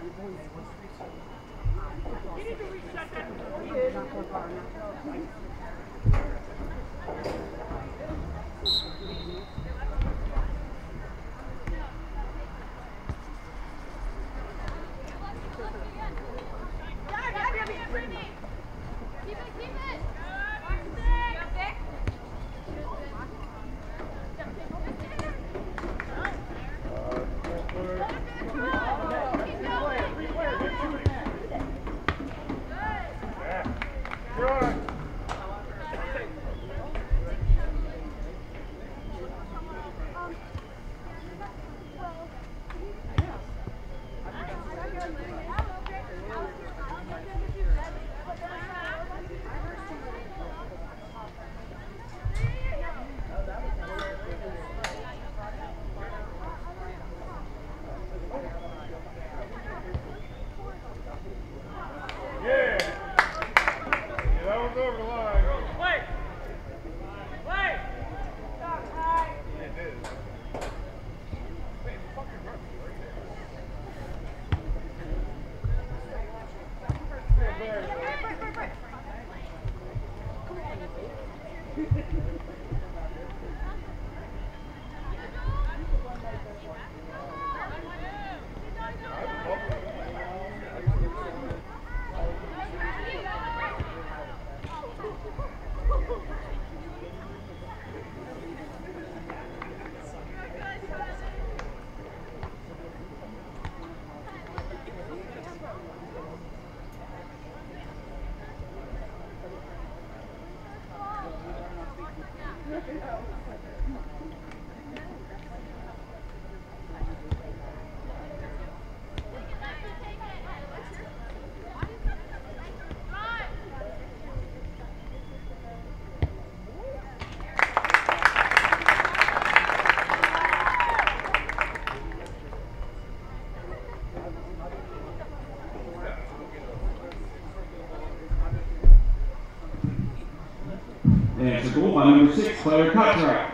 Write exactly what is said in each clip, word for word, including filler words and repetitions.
And it's a goal by number six, Claire Cuttrack.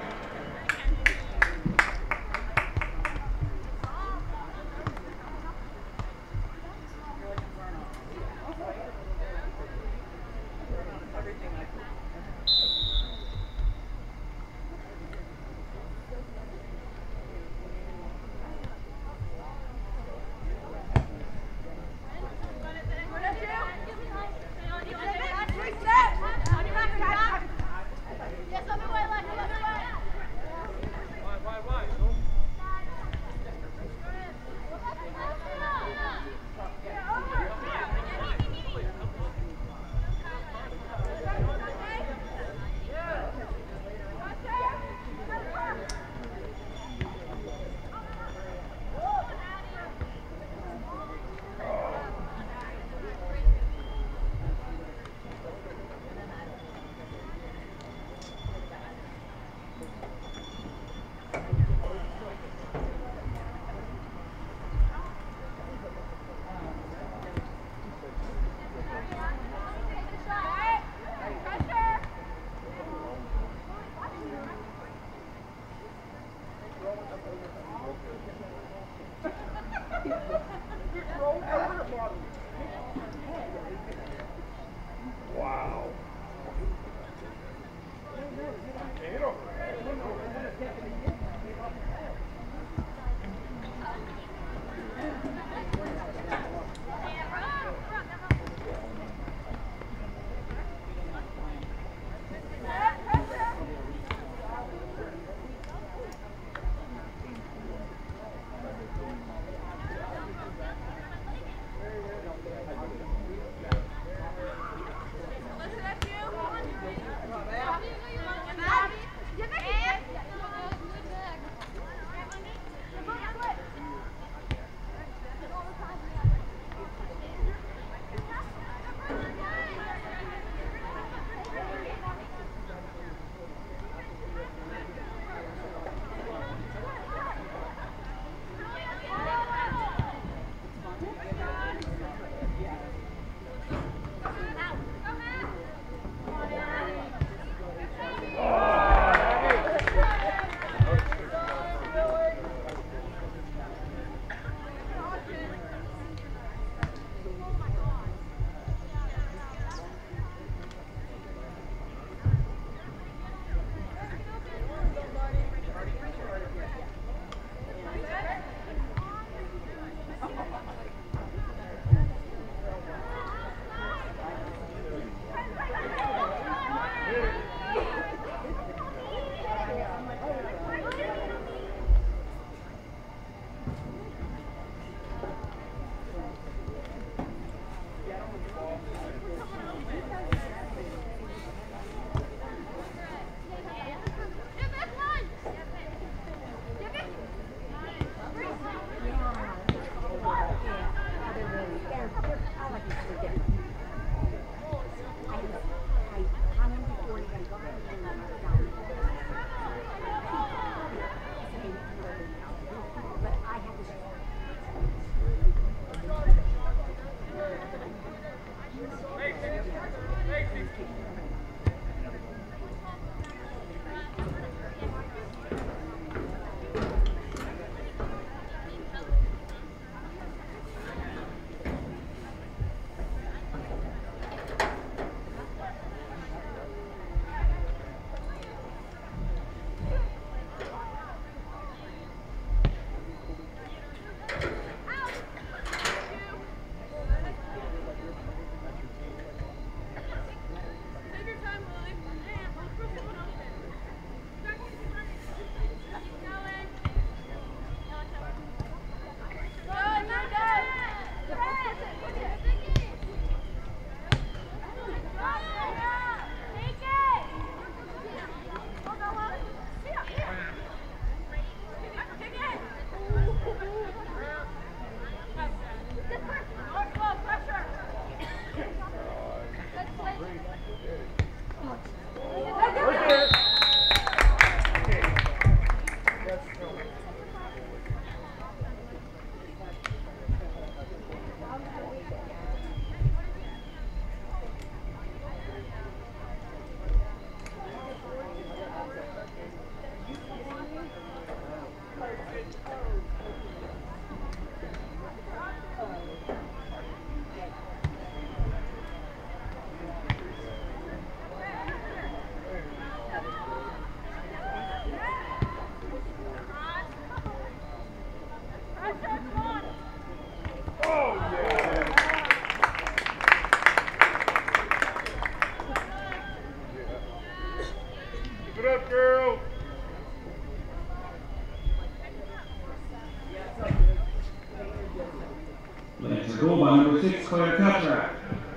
Yes, other way, left, other way. goal by number six, Claire Cutrack.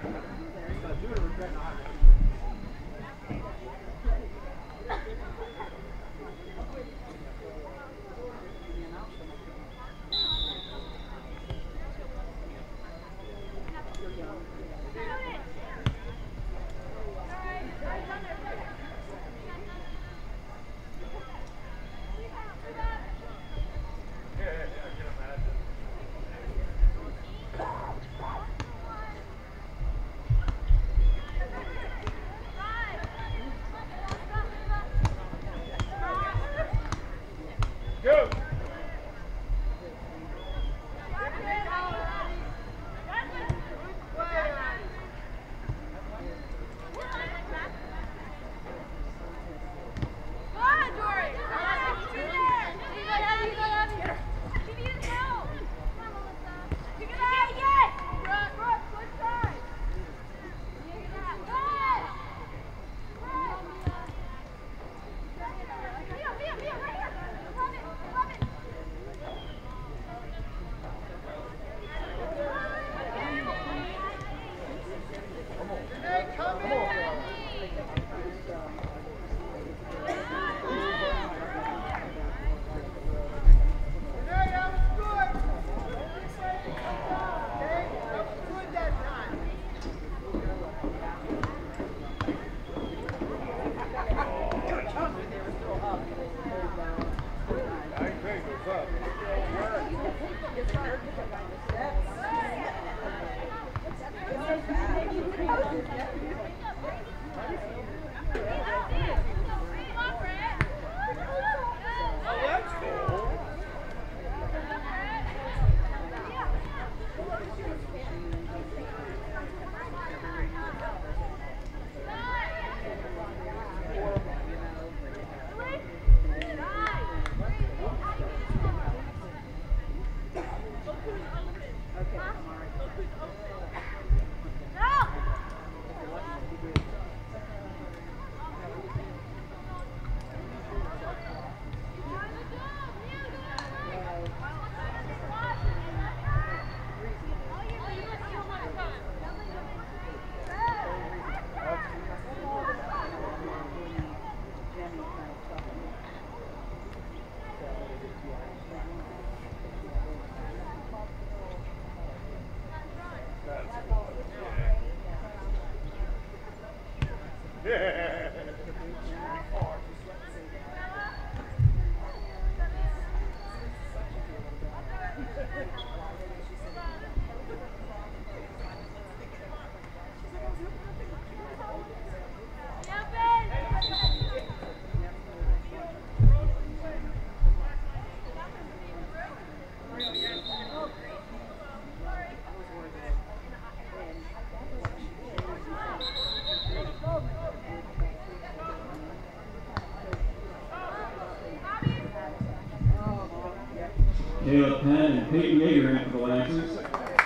Kayla Penn and Peyton Yeager in for the Lancers.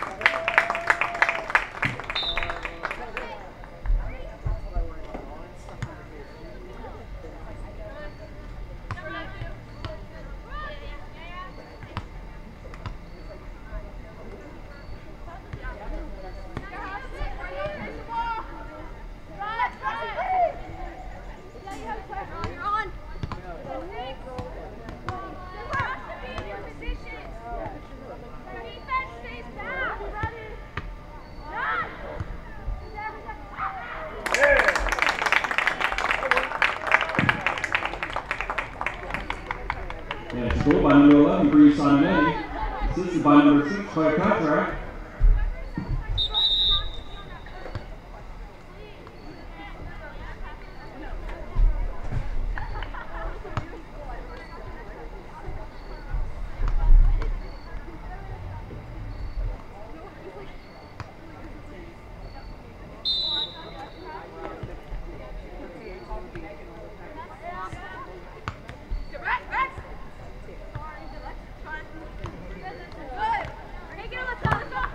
And scored by number eleven, Bree Simon, assisted by number six, Claire Cutrack. Take it, let's go, let's go.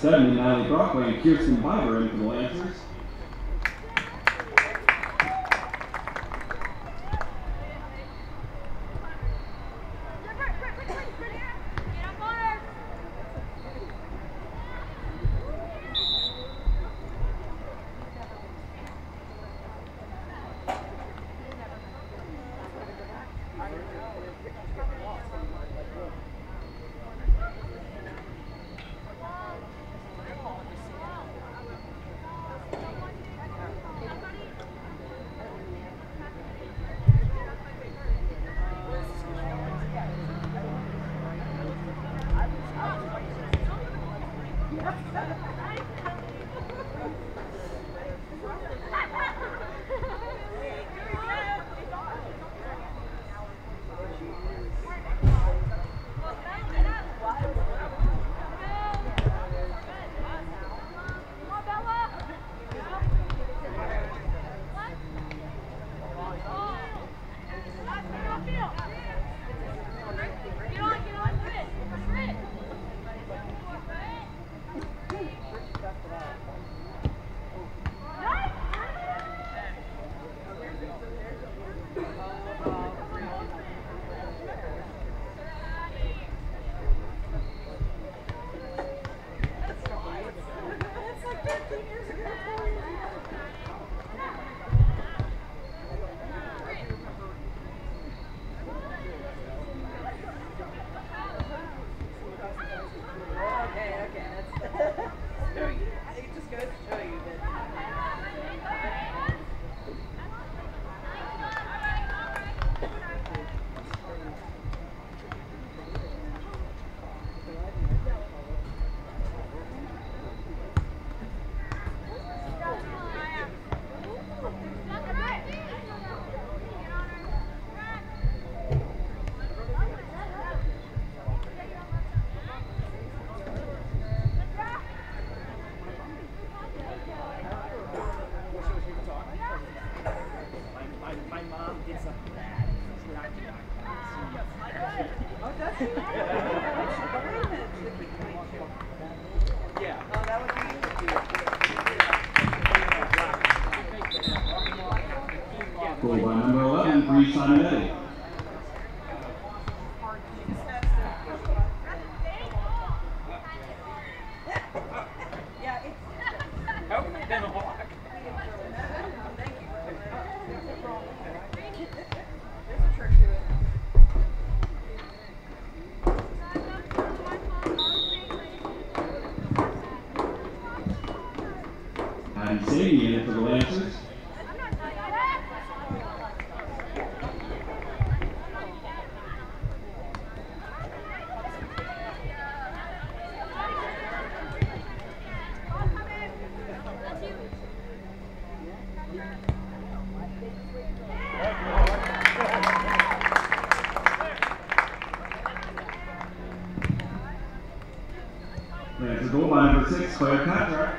seventy, Natalie Brockway and Kirsten Biber in for the Lancers. Goal by number eleven, Bree Simonetti. Addie Sadie in it for the Lancers. Lancers goal by number six, Claire Contra.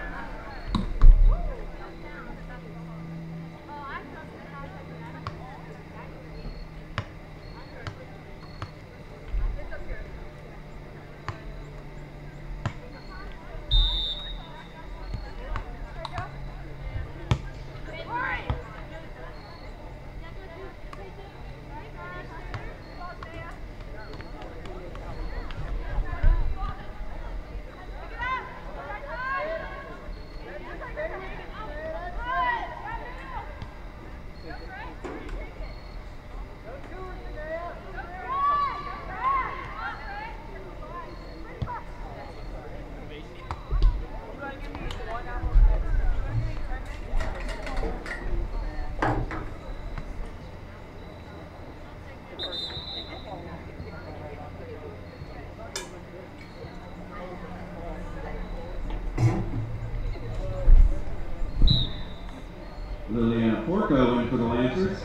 Liliana Porco in for the Lancers.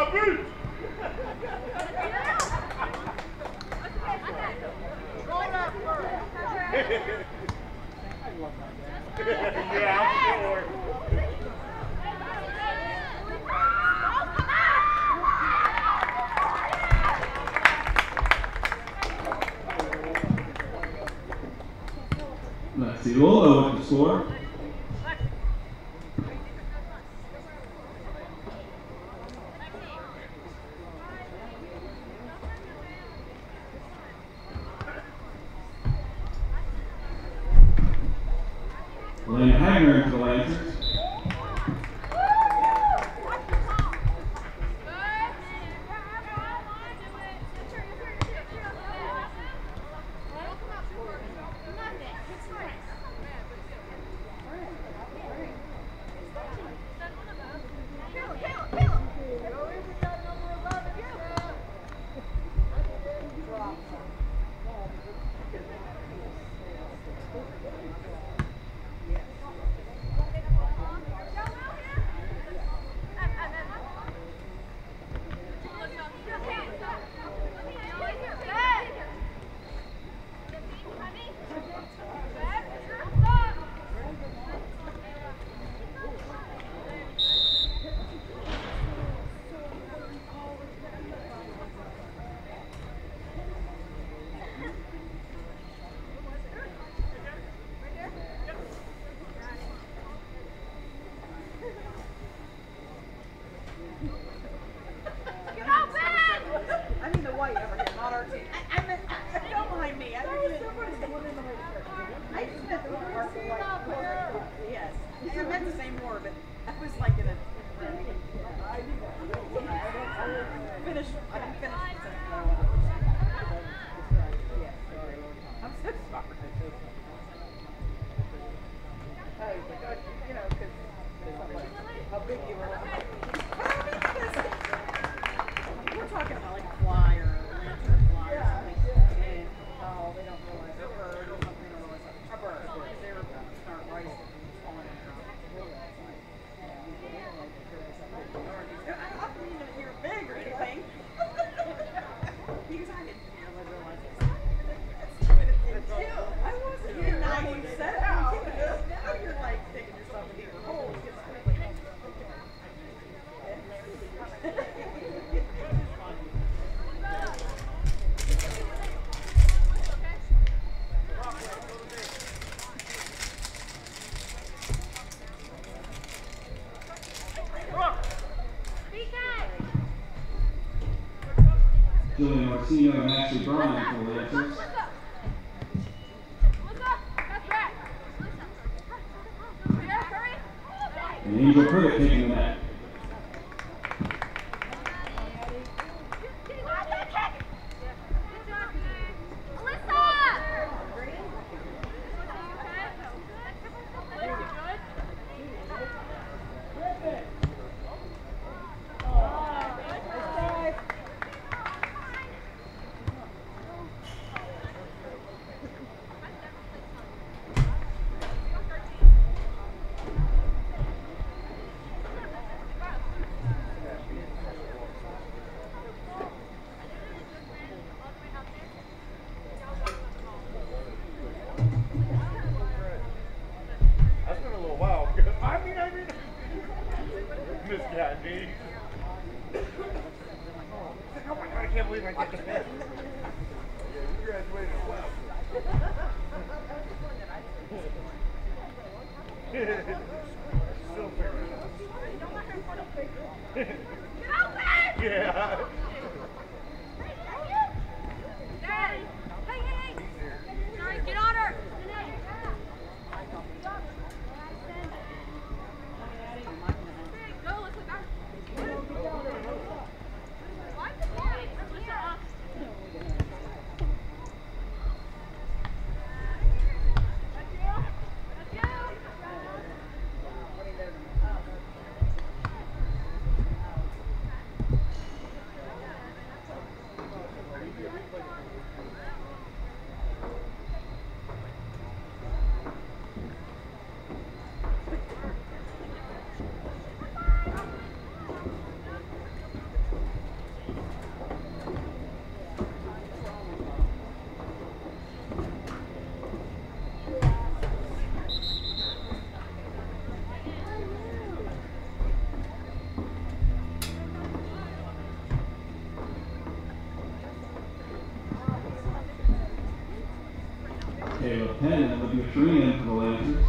Let's see, Lola with the score. Elena Hagner into the Lancers. Julian Orsino and Ashley Bryan for the Lancers. And Angel Pruitt taking the net. ten, it'll be a three in for the Lancers.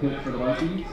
pitch for the Vikings.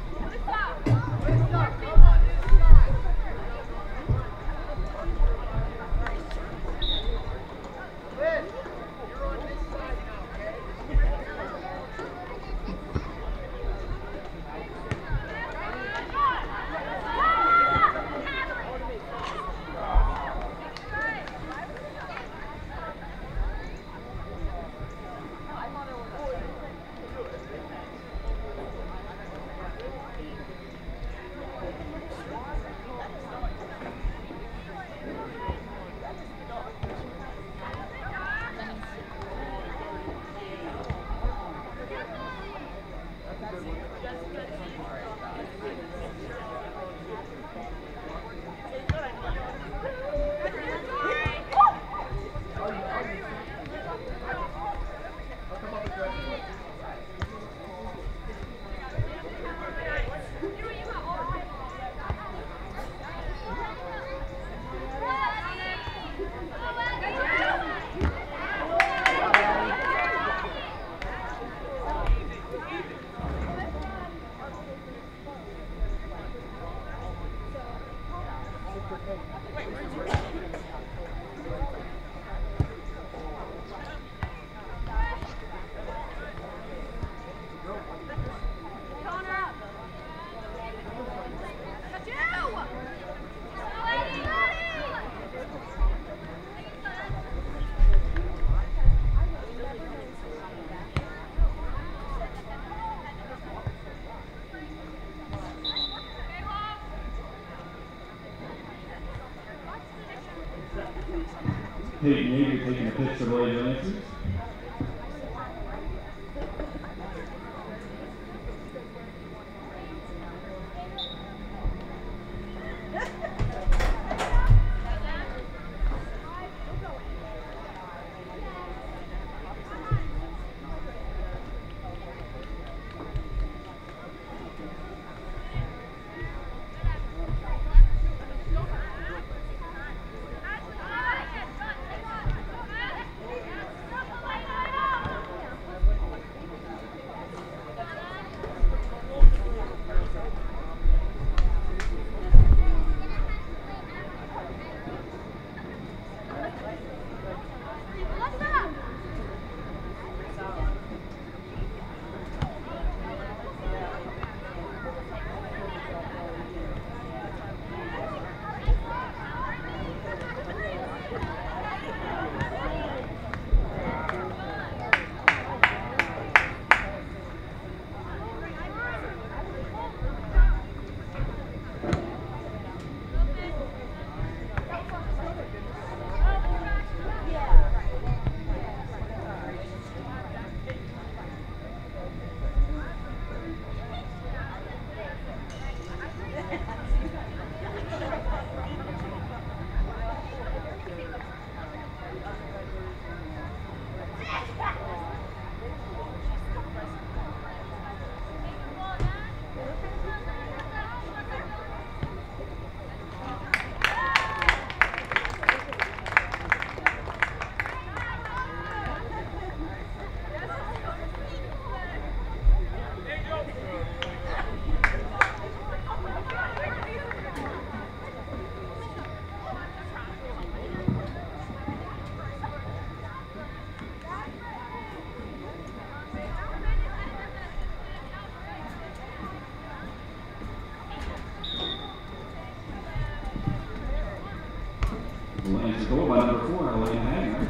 Peyton Yeager taking a pitch for the Lady Lancers. Lancers goal by number four, Elena Hagner.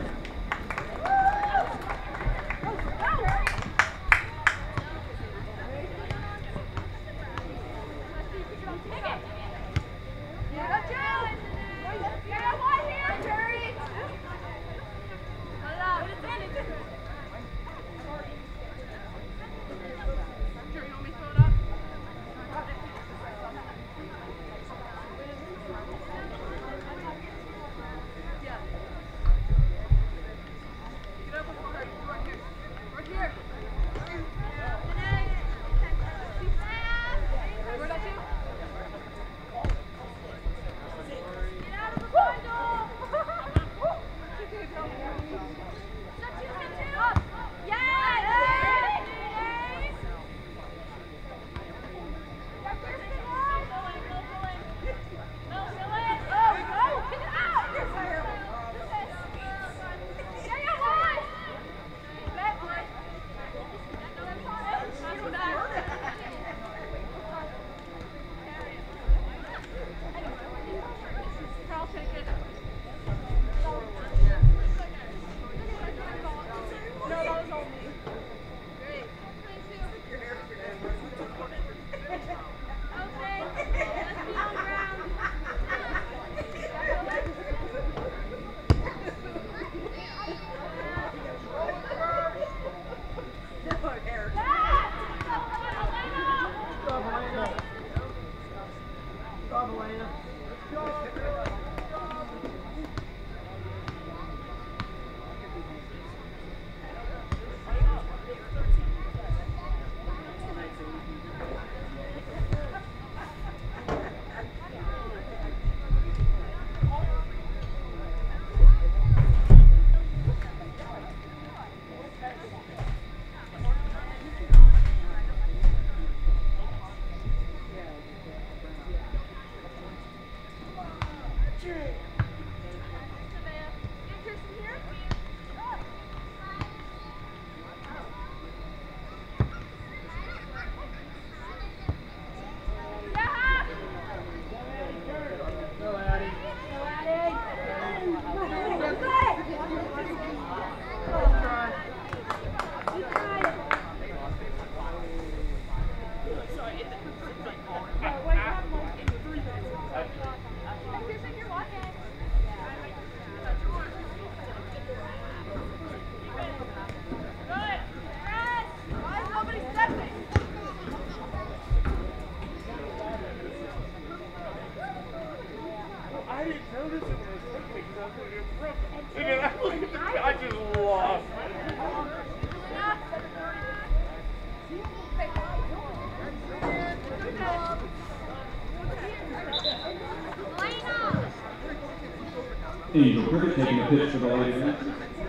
Angel Cricket taking a pitch for the late event.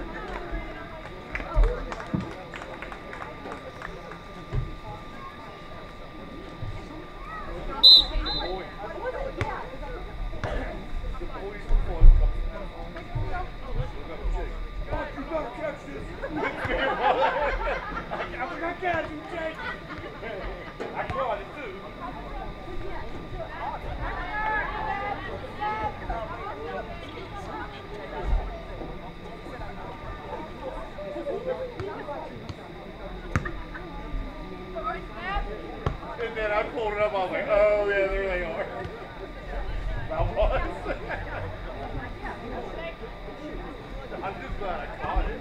And then I pulled it up, I was like, oh yeah, there they are. I was. I'm just glad I caught it.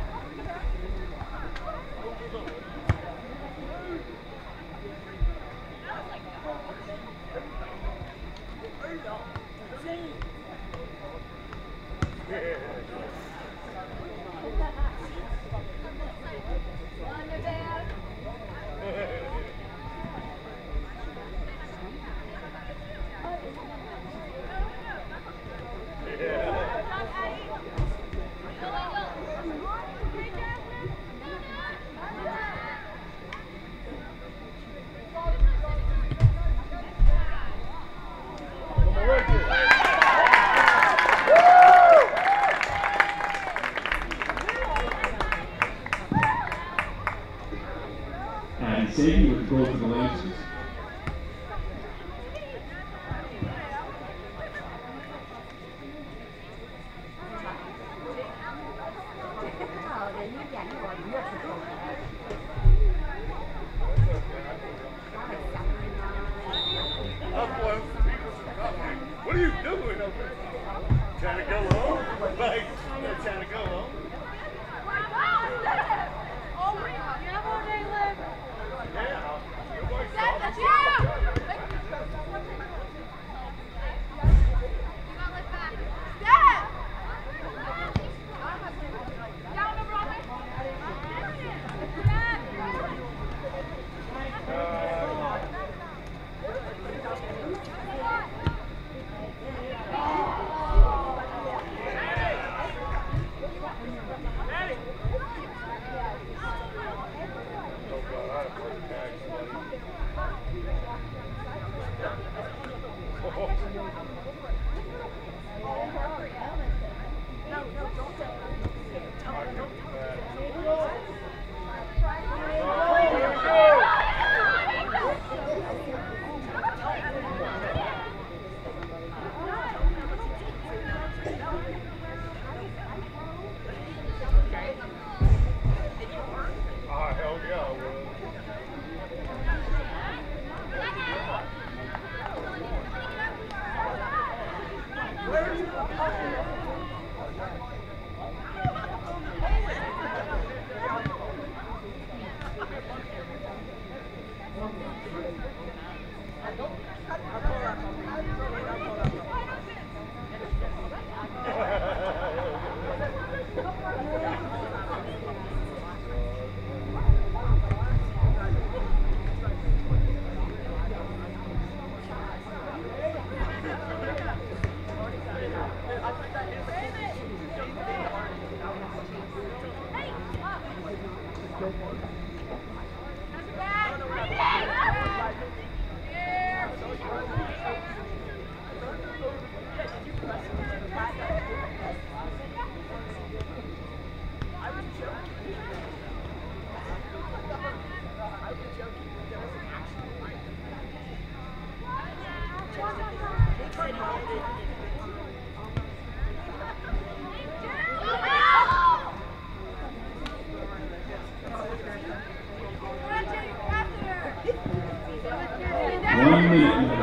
And Sadie with the goal for the Lancers. What are you doing over there? Trying to go home? Like, they're trying to go home? I don't, I, I, I, One minute left.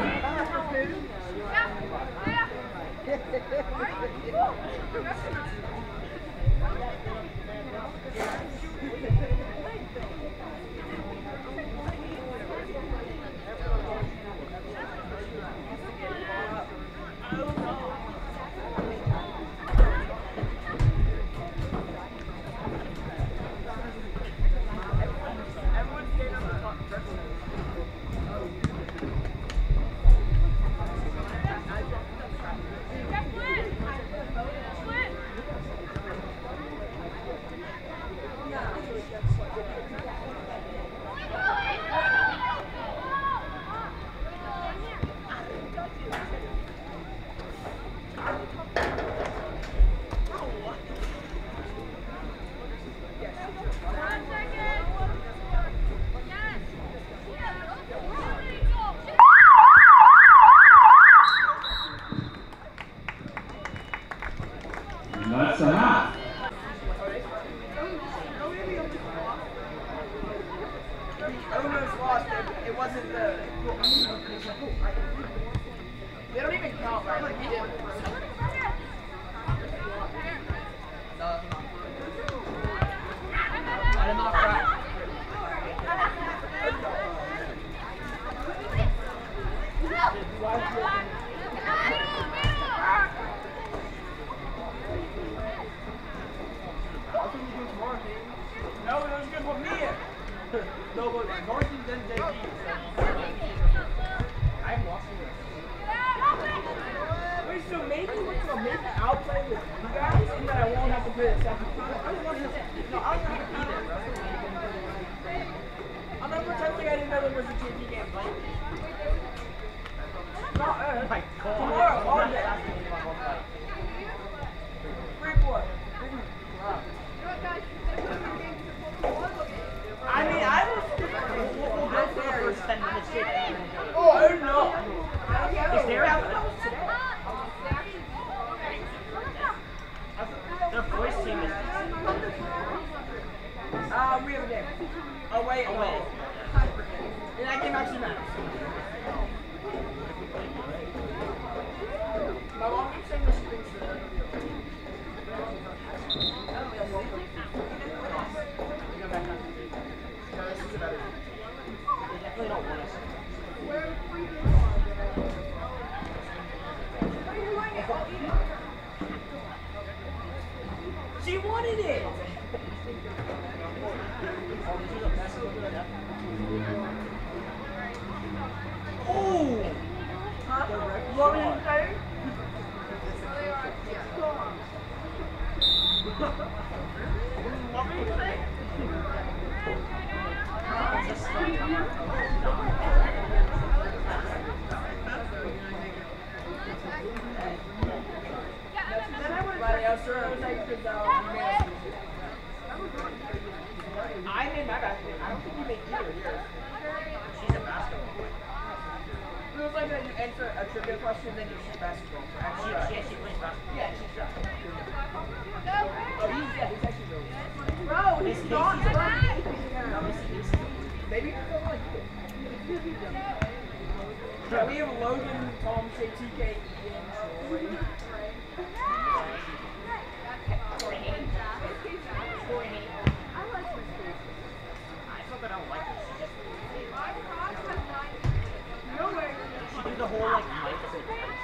That's a half. Almost lost it. It wasn't the. They don't even count, right? Like we did. No. I did not crack. No, it was good for me. No, but Norton then J P. I'm lost in this. Wait, so maybe we'll maybe I'll play with you guys, and then I won't have to play the second. I don't want to. No, I don't have to be there, bro. I'm not pretending I didn't know there was a J P game. No, uh, like tomorrow, all day. Three, four. I mean, I was we'll go for the first ten minutes straight. Oh, I don't know. Is there out today? Their voice team is. Uh, we have a game. Away, away. And that game actually matters. My mom keeps saying this thing. They don't want us. She wanted it! Oh! Huh? What were you saying? What were you saying? I made my basket. I don't think you made either of yours. She's a basketball player. It was like that you answer a trivia question, then you shoot basketball. She, she actually plays basketball. Yeah, she's right. Oh, he's, yeah, he's actually really good. Bro, he's not right. Maybe you're going like this. Yeah, we have Logan, Tom, Shay, T K, Ian, Troy. The whole like mic thing.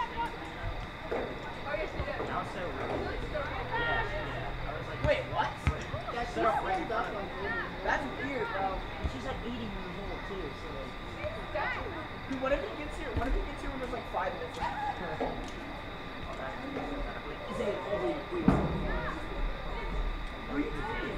That was so weird. Yeah, yeah. I was like, wait, what? Yeah, she's rolled up like that's weird, bro. And she's like eighty years old too, so like. Dude, what if he gets here? What if he gets here when there's like five minutes left? Is it? Oh wait, wait. What are you doing?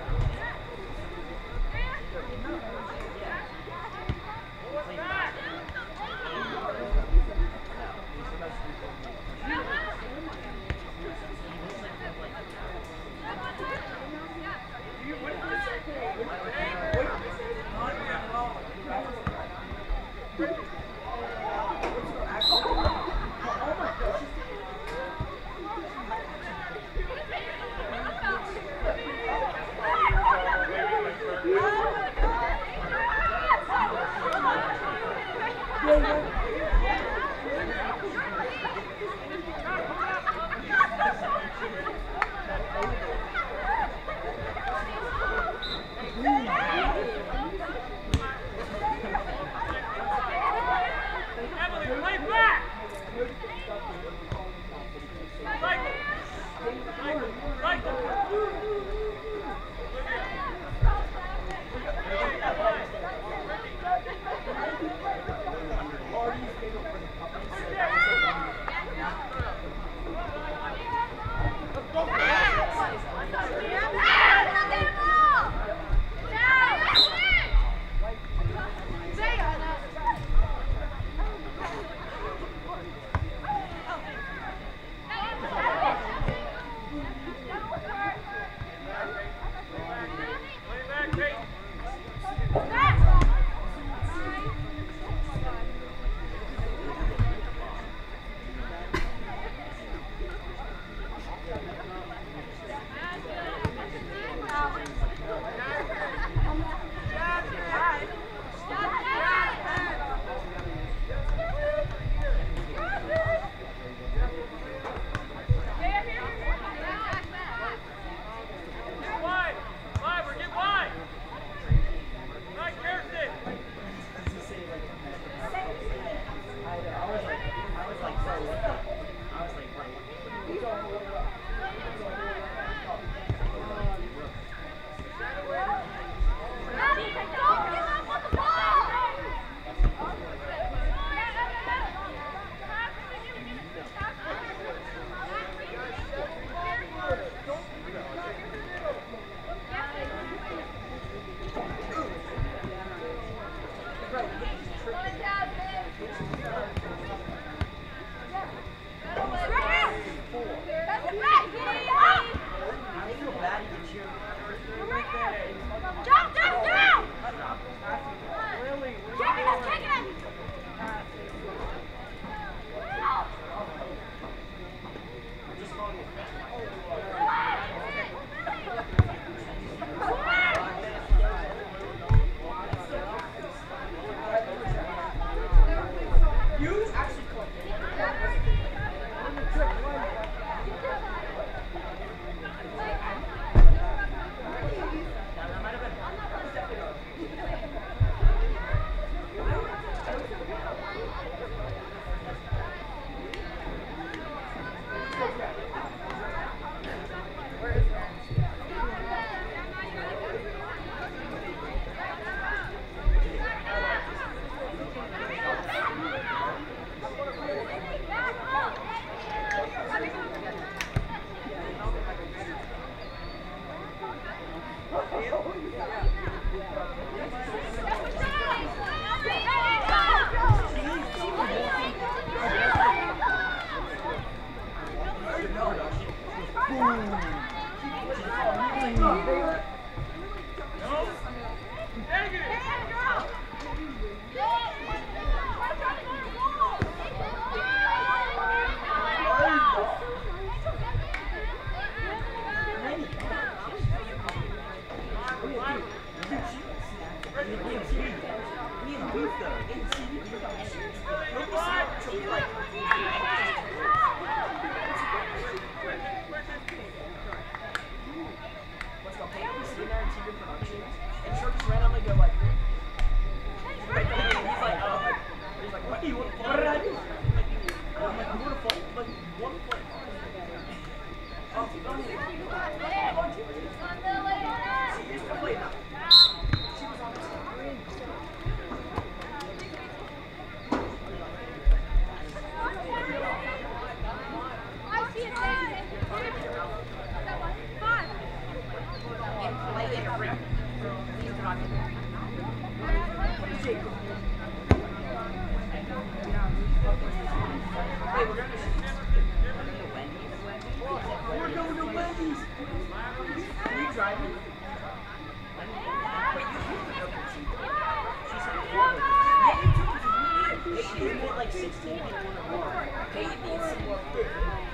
sixteen people in the room. Peyton needs some more food.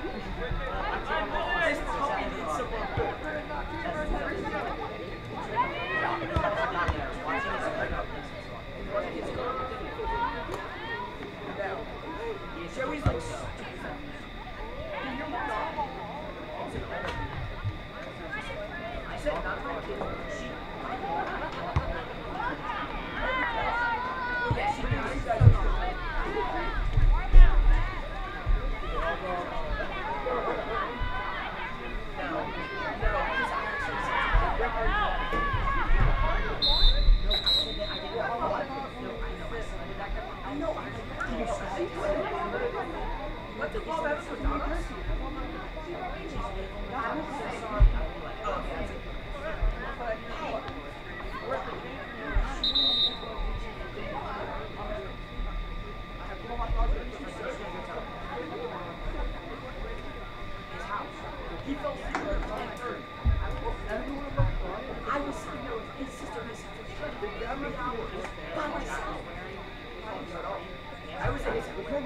This puppy needs some more food. Joey's like I said not my kid. She yeah, she thinks you guys are not. No, no, because I actually said no, I said that I didn't know. No, I know. I know. I what the ball ever was on us? I'm so sorry. Oh, okay, that's it. Hey. His house. He fell asleep at ten thirty. I was sitting there with his sister and his sister three hours by myself. I was in his room.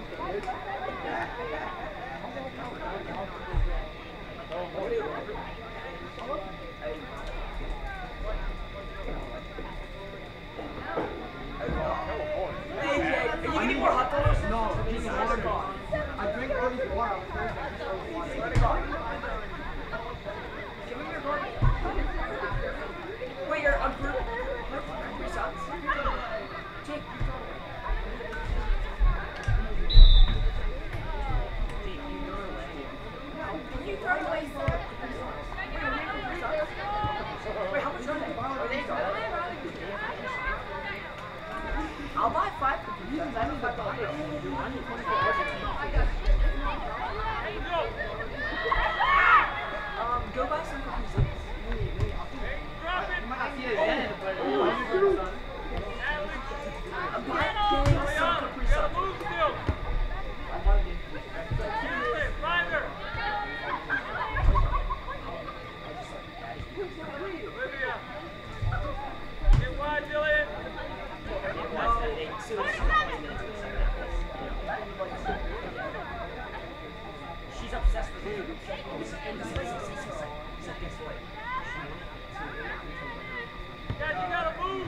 Hey, Jay, are you getting more hot dogs? No, he's hard. I drank early water. Swear to God. Give me your card. Wait, you're on group? Three shots? Jake, you throw away some. Wait, how much are they? Oh, there you go. I'll buy five cookies. I haven't got the hundred. Um, go buy some cookies. I might not see it again, but I'm buying some cookies. She's obsessed with you. Guys, you gotta move!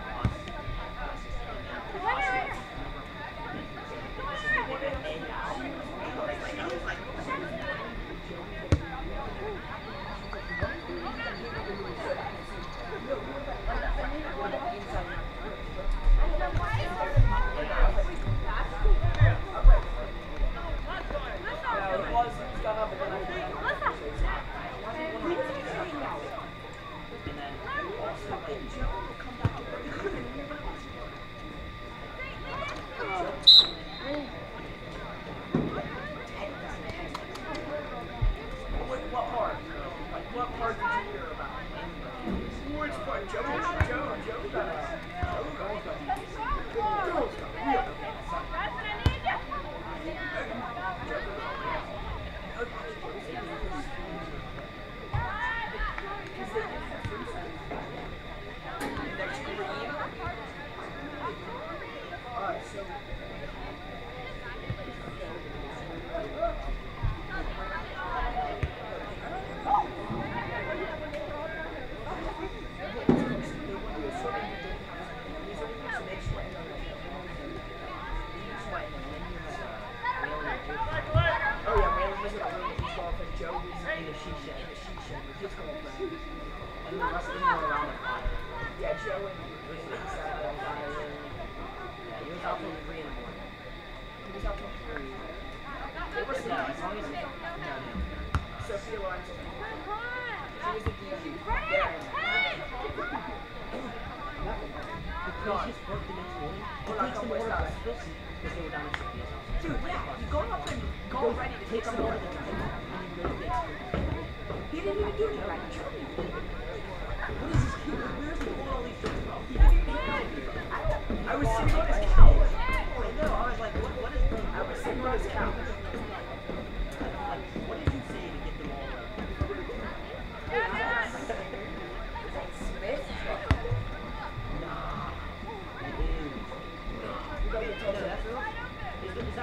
Dude, yeah, you go up and go ready to take some more of the time. He didn't even do it right. What is this kid? Where's he pulling all these things from? He didn't even know. I was sitting on his couch. I know, I was like, what, what is this? I was sitting on his couch. I'm like, what did you say to get them all right? Is that Smith? Nah. It is. You gotta get told that. Is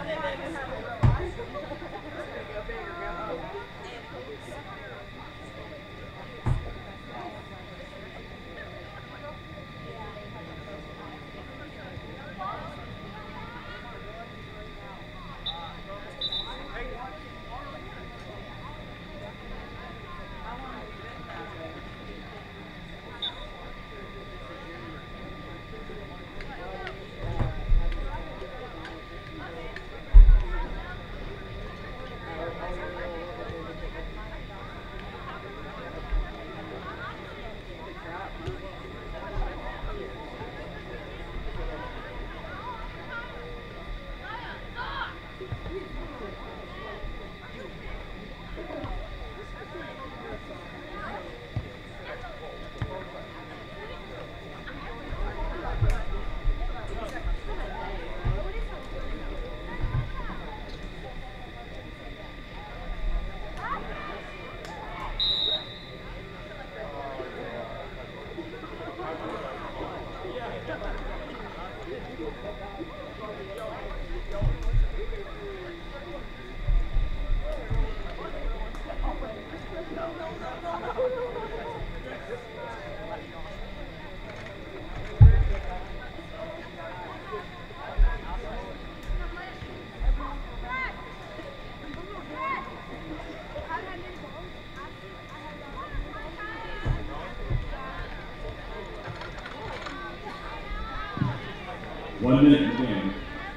One minute in the game.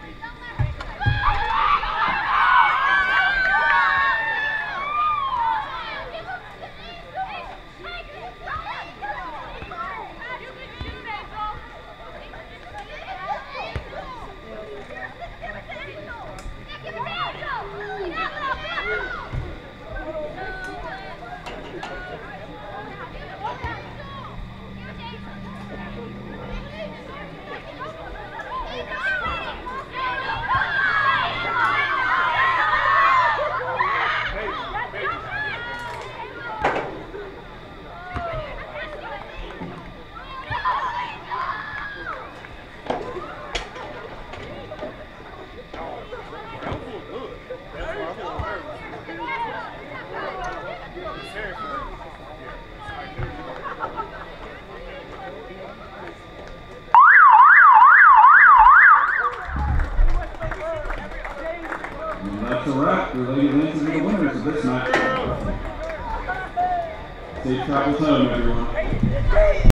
That's a wrap. Your Lady Lancers are the winners of this match. Safe travels home, everyone.